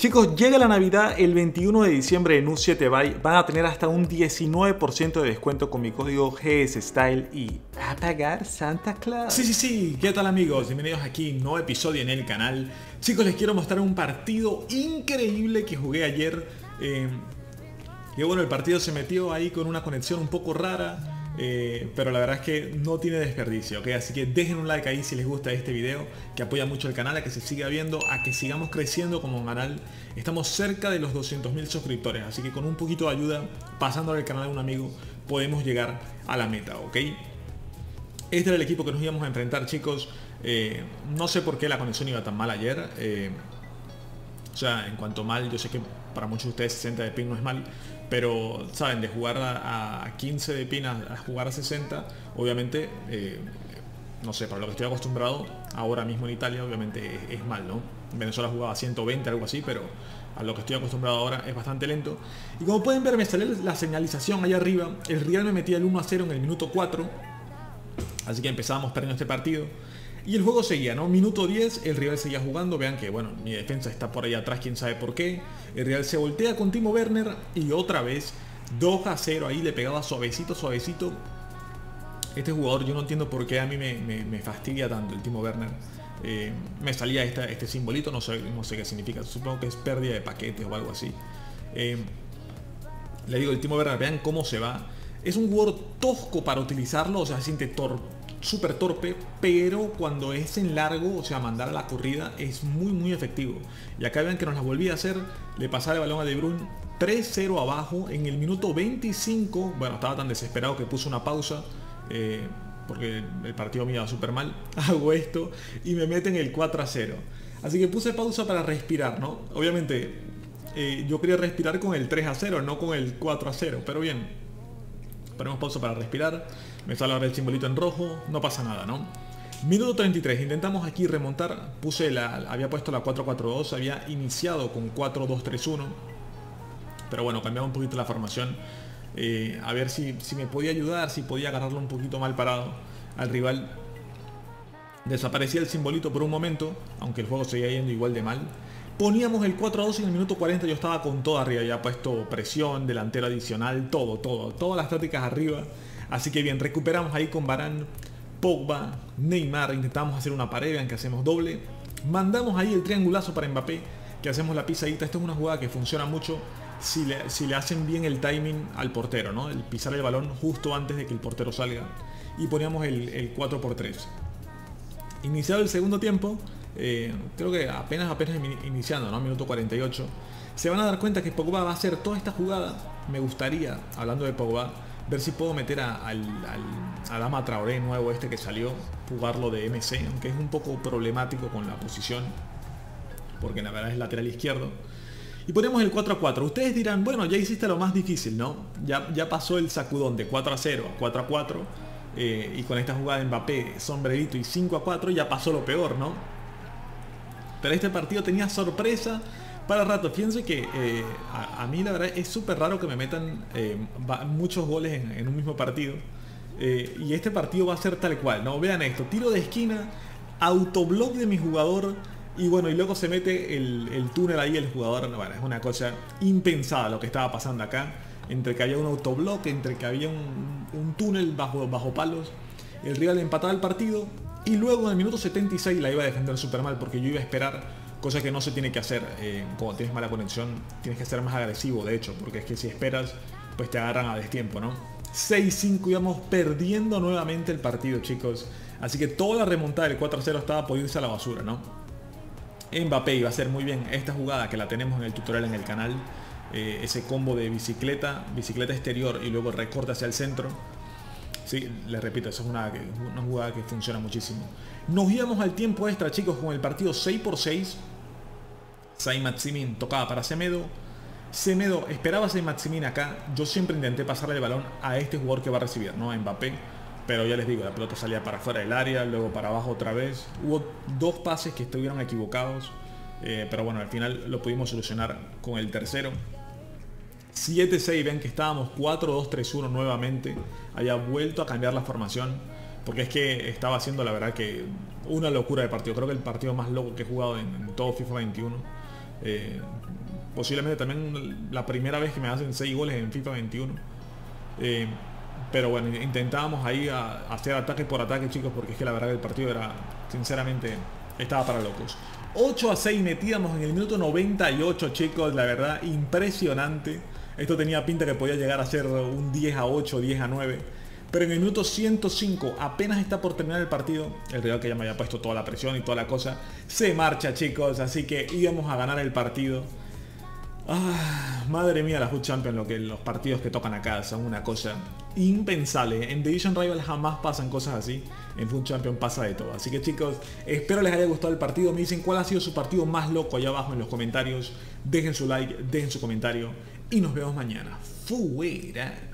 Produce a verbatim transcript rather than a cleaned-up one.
Chicos, llega la Navidad el veintiuno de diciembre en U siete Buy. Van a tener hasta un diecinueve por ciento de descuento con mi código G S Style y a pagar Santa Claus. Sí, sí, sí. ¿Qué tal, amigos? Bienvenidos aquí a un nuevo episodio en el canal. Chicos, les quiero mostrar un partido increíble que jugué ayer. Eh, que bueno, el partido se metió ahí con una conexión un poco rara. Eh, pero la verdad es que no tiene desperdicio, ¿ok? Así que dejen un like ahí si les gusta este video, que apoya mucho el canal, a que se siga viendo, a que sigamos creciendo como canal. Estamos cerca de los doscientos mil suscriptores, así que con un poquito de ayuda, pasándole el canal a un amigo, podemos llegar a la meta, ¿ok? Este era el equipo que nos íbamos a enfrentar, chicos. Eh, no sé por qué la conexión iba tan mal ayer. Eh, o sea, en cuanto mal, yo sé que para muchos de ustedes sesenta de ping no es mal, pero saben, de jugar a, a quince de ping a, a jugar a sesenta, obviamente, eh, no sé, para lo que estoy acostumbrado ahora mismo en Italia, obviamente es, es mal, ¿no? En Venezuela jugaba a ciento veinte, algo así, pero a lo que estoy acostumbrado ahora es bastante lento. Y como pueden ver, me sale la señalización allá arriba. El Real me metía el uno a cero en el minuto cuatro, así que empezábamos perdiendo este partido. Y el juego seguía, ¿no? Minuto diez, el Real seguía jugando. Vean que, bueno, mi defensa está por ahí atrás, quién sabe por qué. El Real se voltea con Timo Werner y otra vez dos a cero ahí, le pegaba suavecito, suavecito. Este jugador, yo no entiendo por qué a mí me, me, me fastidia tanto el Timo Werner. Eh, me salía esta, este simbolito, no sé, no sé qué significa. Supongo que es pérdida de paquetes o algo así. Eh, le digo, el Timo Werner, vean cómo se va. Es un jugador tosco para utilizarlo, o sea, se siente torpe. Súper torpe, pero cuando es en largo, o sea, mandar a la corrida, es muy muy efectivo. Y acá ven que nos la volví a hacer, le pasaba el balón a De Bruyne, tres cero abajo, en el minuto veinticinco, bueno, estaba tan desesperado que puse una pausa, eh, porque el partido me iba súper mal, hago esto, y me meten el cuatro a cero. Así que puse pausa para respirar, ¿no? Obviamente, eh, yo quería respirar con el tres a cero, no con el cuatro a cero, pero bien. Ponemos pausa para respirar. Me sale ahora el simbolito en rojo. No pasa nada, ¿no? Minuto treinta y tres. Intentamos aquí remontar. Puse la, había puesto la cuatro cuatro dos. Había iniciado con cuatro dos tres uno. Pero bueno, cambiaba un poquito la formación. Eh, a ver si, si me podía ayudar. Si podía agarrarlo un poquito mal parado al rival. Desaparecía el simbolito por un momento. Aunque el juego seguía yendo igual de mal. Poníamos el cuatro a dos y en el minuto cuarenta yo estaba con todo arriba. Ya puesto presión, delantero adicional, todo, todo. Todas las tácticas arriba. Así que bien, recuperamos ahí con Varane, Pogba, Neymar. Intentamos hacer una pared, vean que hacemos doble. Mandamos ahí el triangulazo para Mbappé, que hacemos la pisadita. Esta es una jugada que funciona mucho si le, si le hacen bien el timing al portero, ¿no? El pisar el balón justo antes de que el portero salga. Y poníamos el, el cuatro por tres. Iniciado el segundo tiempo. Eh, creo que apenas apenas iniciando, ¿no? Minuto cuarenta y ocho. Se van a dar cuenta que Pogba va a hacer toda esta jugada. Me gustaría, hablando de Pogba, ver si puedo meter a, al, al Adama Traoré nuevo este que salió, jugarlo de M C, aunque es un poco problemático con la posición, porque la verdad es lateral izquierdo. Y ponemos el cuatro a cuatro. Ustedes dirán, bueno, ya hiciste lo más difícil, ¿no? Ya, ya pasó el sacudón de cuatro a cero a cuatro a cuatro. Eh, y con esta jugada de Mbappé, sombrerito y cinco a cuatro, ya pasó lo peor, ¿no? Pero este partido tenía sorpresa para rato. Fíjense que eh, a, a mí la verdad es súper raro que me metan eh, muchos goles en, en un mismo partido. Eh, y este partido va a ser tal cual, ¿no? Vean esto, tiro de esquina, autoblock de mi jugador. Y bueno, y luego se mete el, el túnel ahí el jugador. Bueno, es una cosa impensada lo que estaba pasando acá. Entre que había un autoblock, entre que había un, un túnel bajo, bajo palos. El rival empataba el partido. Y luego en el minuto setenta y seis la iba a defender súper mal, porque yo iba a esperar, cosa que no se tiene que hacer eh, cuando tienes mala conexión. Tienes que ser más agresivo, de hecho, porque es que si esperas, pues te agarran a destiempo, ¿no? seis cinco, íbamos perdiendo nuevamente el partido, chicos. Así que toda la remontada del cuatro a cero estaba por irse a la basura, ¿no? Mbappé iba a hacer muy bien esta jugada que la tenemos en el tutorial en el canal. Eh, ese combo de bicicleta, bicicleta exterior y luego recorte hacia el centro. Sí, les repito, eso es una, una jugada que funciona muchísimo. Nos íbamos al tiempo extra, chicos, con el partido seis por seis. Saint-Maximin tocaba para Semedo. Semedo esperaba a Saint-Maximin acá. Yo siempre intenté pasarle el balón a este jugador que va a recibir, ¿no? A Mbappé. Pero ya les digo, la pelota salía para afuera del área, luego para abajo otra vez. Hubo dos pases que estuvieron equivocados. Eh, pero bueno, al final lo pudimos solucionar con el tercero. siete seis, ven que estábamos cuatro dos tres uno nuevamente. Había vuelto a cambiar la formación, porque es que estaba haciendo la verdad que una locura de partido. Creo que el partido más loco que he jugado en, en todo FIFA veintiuno. Eh, posiblemente también la primera vez que me hacen seis goles en FIFA veintiuno. Eh, pero bueno, intentábamos ahí a, a hacer ataque por ataque, chicos, porque es que la verdad que el partido era, sinceramente, estaba para locos. ocho a seis metíamos en el minuto noventa y ocho, chicos, la verdad, impresionante. Esto tenía pinta que podía llegar a ser un diez a ocho, diez a nueve. Pero en el minuto ciento cinco, apenas está por terminar el partido, el Real, que ya me había puesto toda la presión y toda la cosa, se marcha, chicos, así que íbamos a ganar el partido. Ah, madre mía, la F U T Champions, lo que los partidos que tocan acá son una cosa impensable. En Division Rival jamás pasan cosas así. En F U T Champions pasa de todo. Así que, chicos, espero les haya gustado el partido. Me dicen cuál ha sido su partido más loco allá abajo en los comentarios. Dejen su like, dejen su comentario y nos vemos mañana. Fuera.